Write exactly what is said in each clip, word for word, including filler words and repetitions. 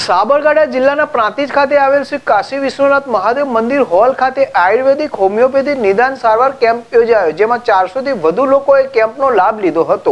સાબરકાંઠા જિલ્લાના પ્રાંતિજ ખાતે આવેલ શ્રી કાશી વિશ્વનાથ મહાદેવ મંદિર હોલ ખાતે આયુર્વેદિક હોમિયોપેથી નિદાન સારવાર કેમ્પ યોજાયો, જેમાં ચારસો થી વધુ લોકોએ કેમ્પનો લાભ લીધો હતો।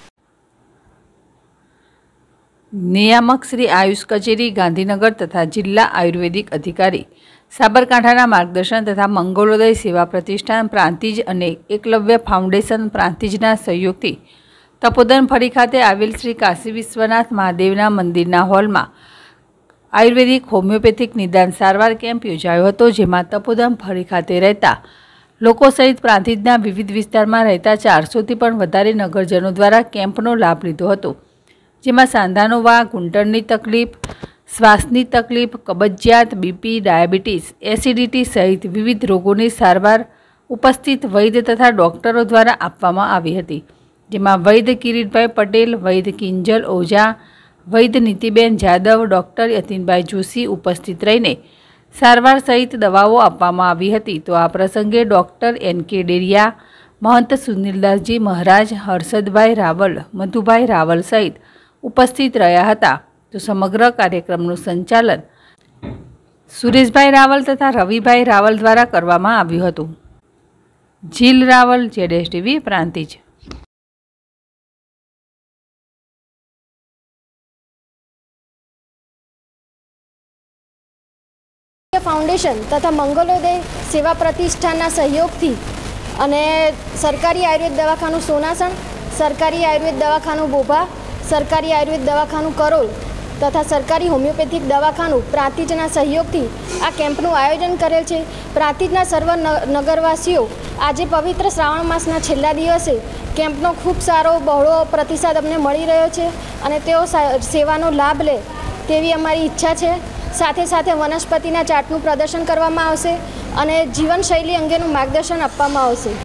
નિયામક શ્રી આયુષ કચેરી ગાંધીનગર તથા જિલ્લા આયુર્વેદિક અધિકારી સાબરકાંઠાના માર્ગદર્શન તથા મંગોલોદય સેવા પ્રતિષ્ઠાન પ્રાંતિજ અને એકલવ્ય ફાઉન્ડેશન પ્રાંતિજના સહયોગથી તપોદન ફરી ખાતે આવેલ શ્રી કાશી વિશ્વનાથ મહાદેવના મંદિરના હોલમાં આયુર્વેદિક હોમિયોપેથિક નિદાન સારવાર કેમ્પ યોજાયો હતો, જેમાં તપોદન ફરી ખાતે રહેતા લોકો સહિત પ્રાંતિજના વિવિધ વિસ્તારમાં રહેતા ચારસોથી પણ વધારે નગરજનો દ્વારા કેમ્પનો લાભ લીધો હતો, જેમાં સાંધાનો વાળ, ઘૂંટણની તકલીફ, શ્વાસની તકલીફ, કબજિયાત, બીપી, ડાયાબિટીસ, એસિડિટી સહિત વિવિધ રોગોની સારવાર ઉપસ્થિત વૈદ્ય તથા ડૉક્ટરો દ્વારા આપવામાં આવી હતી, જેમાં વૈદ્ય કિરીટભાઈ પટેલ, વૈદ્ય કિંજલ ઓઝા, વૈદ્ય નીતિબેન જાદવ, ડૉક્ટર યતીનભાઈ જોશી ઉપસ્થિત રહીને સારવાર સહિત દવાઓ આપવામાં આવી હતી। તો આ પ્રસંગે ડૉક્ટર એન કે ડેરિયા, મહંત સુનિલદાસજી મહારાજ, હર્ષદભાઈ રાવલ, મધુભાઈ રાવલ સહિત ઉપસ્થિત રહ્યા હતા। તો સમગ્ર કાર્યક્રમનું સંચાલન સુરેશભાઈ રાવલ તથા રવિભાઈ રાવલ દ્વારા કરવામાં આવ્યું હતું। જીલ રાવલ, જેડેશ ટીવી, પ્રાંતિજ। फाउंडेशन तथा मंगलोदय सेवा प्रतिष्ठानना सहयोगथी अने सरकारी आयुर्वेद दवाखानु सोनासण, सरकारी आयुर्वेद दवाखानु बोभा, सरकारी आयुर्वेद दवाखानु करोल तथा सरकारी होमियोपेथिक दवाखानु प्रांतिजना सहयोगथी आ केम्पनुं आयोजन करेल छे। प्रांतिजना सर्व नगरवासीओ आज पवित्र श्रावण मासना छेल्ला दिवसे केम्पनो खूब सारो बहोळो प्रतिसाद अमने मळी रह्यो छे अने तेओ सेवानो लाभ ले तेवी अमारी इच्छा छे। साथे साथे वनस्पतिना चार्टनुं प्रदर्शन करवामां आवशे अने जीवनशैली अंगेनुं मार्गदर्शन आपवामां आवशे।